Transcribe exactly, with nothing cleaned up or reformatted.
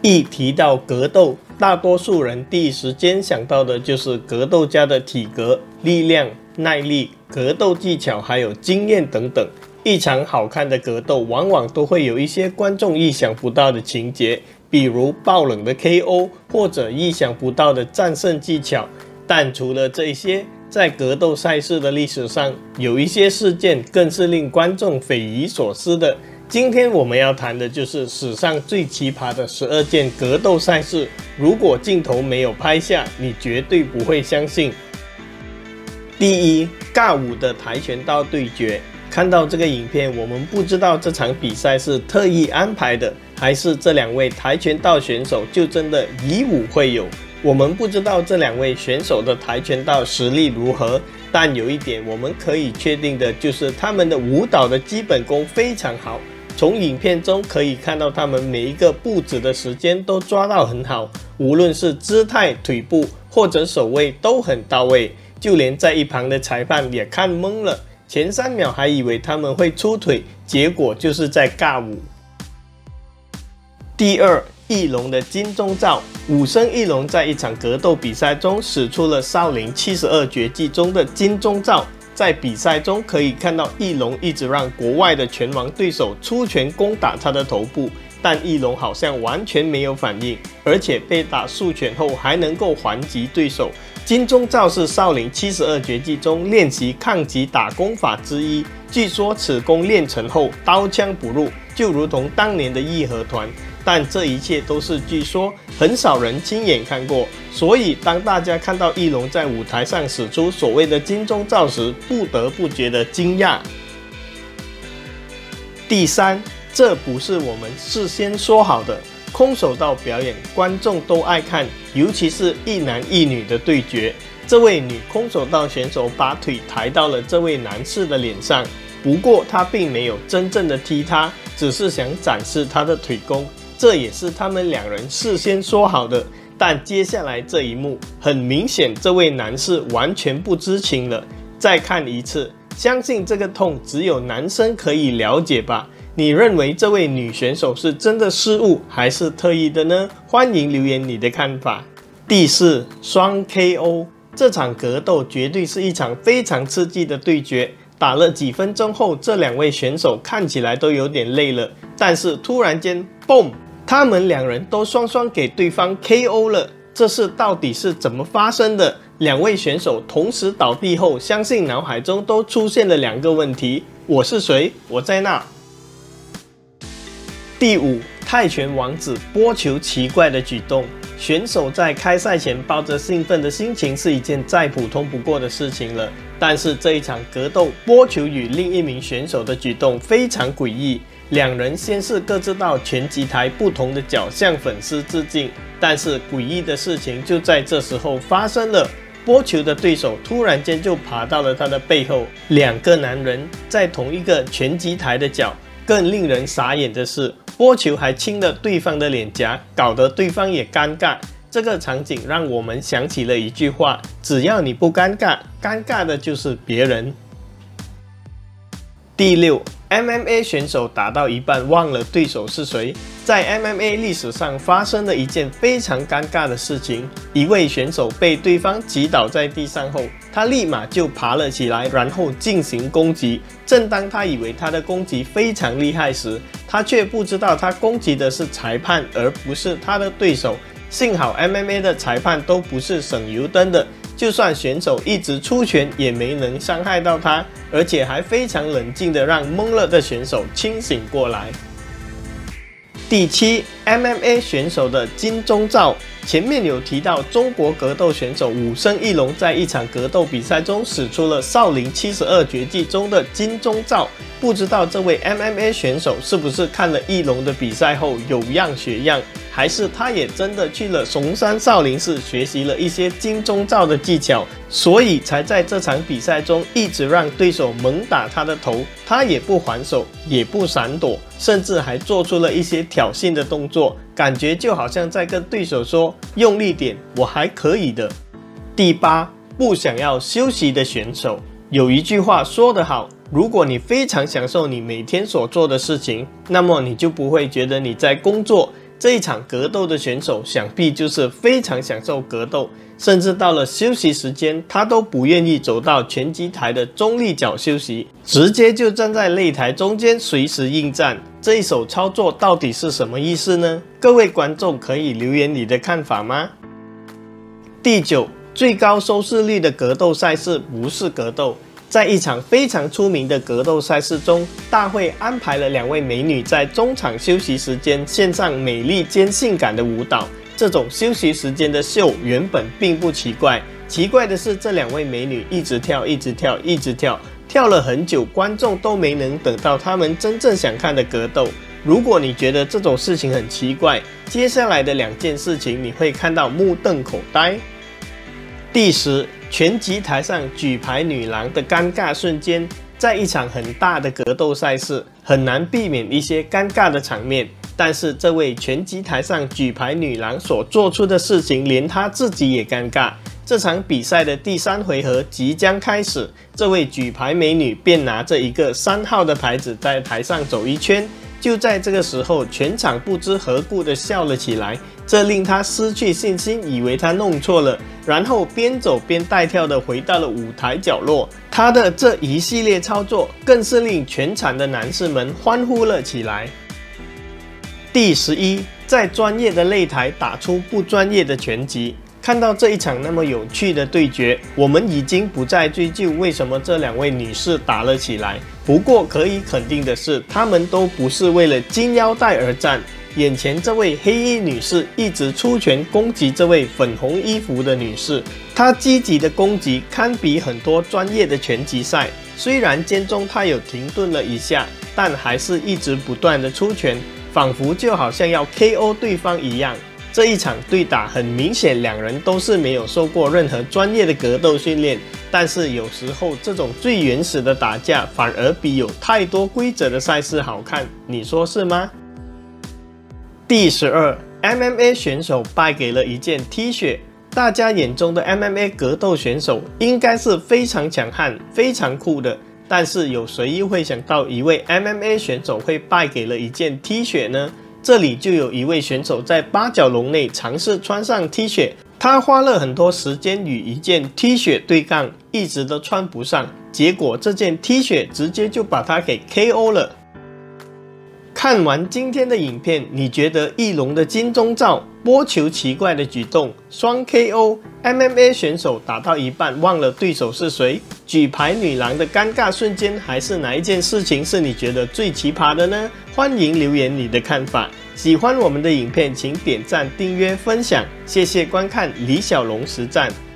一提到格斗，大多数人第一时间想到的就是格斗家的体格、力量、耐力、格斗技巧，还有经验等等。一场好看的格斗，往往都会有一些观众意想不到的情节，比如爆冷的 K O， 或者意想不到的战胜技巧。但除了这些，在格斗赛事的历史上，有一些事件更是令观众匪夷所思的。今天我们要谈的就是史上最奇葩的十二件格斗赛事，如果镜头没有拍下，你绝对不会相信。第一，尬舞的跆拳道对决。看到这个影片，我们不知道这场比赛是特意安排的，还是这两位跆拳道选手就真的以武会友。我们不知道这两位选手的跆拳道实力如何，但有一点我们可以确定的就是他们的舞蹈的基本功非常好。从影片中可以看到，他们每一个步子的时间都抓到很好，无论是姿态、腿部或者手位都很到位，就连在一旁的裁判也看懵了，前三秒还以为他们会出腿，结果就是在尬舞。第二，翼龙的金钟罩。武生翼龙在一场格斗比赛中使出了少林七十二绝技中的金钟罩。在比赛中可以看到，翼龙一直让国外的拳王对手出拳攻打他的头部，但翼龙好像完全没有反应，而且被打数拳后还能够还击对手。金钟罩是少林七十二绝技中练习抗击打功法之一，据说此功练成后刀枪不入，就如同当年的义和团。但这一切都是据说，很少人亲眼看过，所以当大家看到翼龙在舞台上使出所谓的金钟罩时，不得不觉得惊讶。第三，这不是我们事先说好的。空手道表演观众都爱看，尤其是一男一女的对决。这位女空手道选手把腿抬到了这位男士的脸上，不过她并没有真正的踢他，只是想展示她的腿功。这也是他们两人事先说好的，但接下来这一幕，很明显这位男士完全不知情了。再看一次，相信这个痛只有男生可以了解吧？你认为这位女选手是真的失误，还是特意的呢？欢迎留言你的看法。第四，双 K O。这场格斗绝对是一场非常刺激的对决。打了几分钟后，这两位选手看起来都有点累了，但是突然间，嘣！他们两人都双双给对方 K O 了，这事到底是怎么发生的？两位选手同时倒地后，相信脑海中都出现了两个问题：我是谁？我在那。第五，泰拳王子拨球奇怪的举动。选手在开赛前抱着兴奋的心情是一件再普通不过的事情了，但是这一场格斗，拨球与另一名选手的举动非常诡异。两人先是各自到拳击台不同的角向粉丝致敬，但是诡异的事情就在这时候发生了。拨球的对手突然间就爬到了他的背后，两个男人在同一个拳击台的角。更令人傻眼的是，拨球还亲了对方的脸颊，搞得对方也尴尬。这个场景让我们想起了一句话：只要你不尴尬，尴尬的就是别人。第六， M M A 选手打到一半忘了对手是谁。在 M M A 历史上发生了一件非常尴尬的事情，一位选手被对方击倒在地上后，他立马就爬了起来，然后进行攻击。正当他以为他的攻击非常厉害时，他却不知道他攻击的是裁判，而不是他的对手。幸好 M M A 的裁判都不是省油灯的，就算选手一直出拳也没能伤害到他，而且还非常冷静的让懵了的选手清醒过来。第七， M M A 选手的金钟罩。前面有提到，中国格斗选手武生翼龙在一场格斗比赛中使出了少林七十二绝技中的金钟罩。不知道这位 M M A 选手是不是看了翼龙的比赛后有样学样，还是他也真的去了嵩山少林寺学习了一些金钟罩的技巧，所以才在这场比赛中一直让对手猛打他的头，他也不还手，也不闪躲，甚至还做出了一些挑衅的动作，感觉就好像在跟对手说用力点，我还可以的。第八，不想要休息的选手。有一句话说得好，如果你非常享受你每天所做的事情，那么你就不会觉得你在工作。 这一场格斗的选手想必就是非常享受格斗，甚至到了休息时间，他都不愿意走到拳击台的中立角休息，直接就站在擂台中间随时应战。这一手操作到底是什么意思呢？各位观众可以留言你的看法吗？第九，最高收视率的格斗赛事不是格斗。在一场非常出名的格斗赛事中，大会安排了两位美女在中场休息时间献上美丽兼性感的舞蹈。这种休息时间的秀原本并不奇怪，奇怪的是这两位美女一直跳，一直跳，一直跳，跳了很久，观众都没能等到他们真正想看的格斗。如果你觉得这种事情很奇怪，接下来的两件事情你会看到目瞪口呆。第十，拳击台上举牌女郎的尴尬瞬间。在一场很大的格斗赛事，很难避免一些尴尬的场面，但是这位拳击台上举牌女郎所做出的事情，连她自己也尴尬。这场比赛的第三回合即将开始，这位举牌美女便拿着一个三号的牌子在台上走一圈。就在这个时候，全场不知何故的笑了起来，这令她失去信心，以为她弄错了，然后边走边带跳的回到了舞台角落。她的这一系列操作更是令全场的男士们欢呼了起来。第十一，在专业的擂台打出不专业的拳击。看到这一场那么有趣的对决，我们已经不再追究为什么这两位女士打了起来。不过可以肯定的是，她们都不是为了金腰带而战。眼前这位黑衣女士一直出拳攻击这位粉红衣服的女士，她积极的攻击堪比很多专业的拳击赛。虽然间中她有停顿了一下，但还是一直不断的出拳，仿佛就好像要 K O 对方一样。这一场对打很明显，两人都是没有受过任何专业的格斗训练，但是有时候这种最原始的打架反而比有太多规则的赛事好看，你说是吗？第十二 ，M M A 选手败给了一件 T 恤。大家眼中的 M M A 格斗选手应该是非常强悍、非常酷的，但是有谁又会想到一位 M M A 选手会败给了一件 T 恤呢？这里就有一位选手在八角笼内尝试穿上 T 恤，他花了很多时间与一件 T 恤对抗，一直都穿不上，结果这件 T 恤直接就把他给 K O 了。看完今天的影片，你觉得翼龙的金钟罩、波球奇怪的举动、双 K O、M M A 选手打到一半忘了对手是谁、举牌女郎的尴尬瞬间，还是哪一件事情是你觉得最奇葩的呢？欢迎留言你的看法。喜欢我们的影片，请点赞、订阅、分享，谢谢观看李小龙实战。